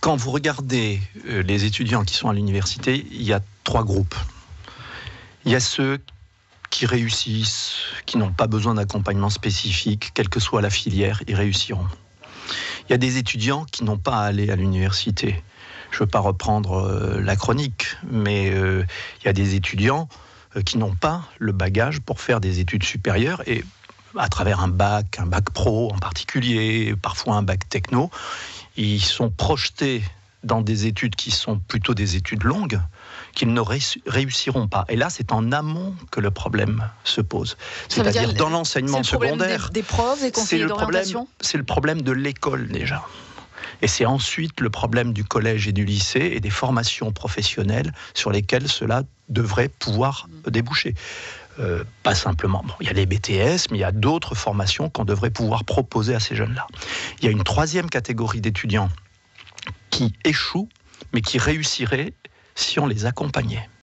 Quand vous regardez les étudiants qui sont à l'université, il y a 3 groupes. Il y a ceux qui réussissent, qui n'ont pas besoin d'accompagnement spécifique, quelle que soit la filière, ils réussiront. Il y a des étudiants qui n'ont pas à aller à l'université. Je ne veux pas reprendre la chronique, mais il y a des étudiants qui n'ont pas le bagage pour faire des études supérieures et à travers un bac pro en particulier, parfois un bac techno, ils sont projetés dans des études qui sont plutôt des études longues, qu'ils ne réussiront pas. Et là, c'est en amont que le problème se pose. C'est-à-dire dans l'enseignement secondaire. Des profs, des conseillers d'orientation ? C'est le problème de l'école déjà. Et c'est ensuite le problème du collège et du lycée et des formations professionnelles sur lesquelles cela devrait pouvoir déboucher. Pas simplement, il y a les BTS, mais il y a d'autres formations qu'on devrait pouvoir proposer à ces jeunes-là. Il y a une 3e catégorie d'étudiants qui échouent, mais qui réussiraient si on les accompagnait.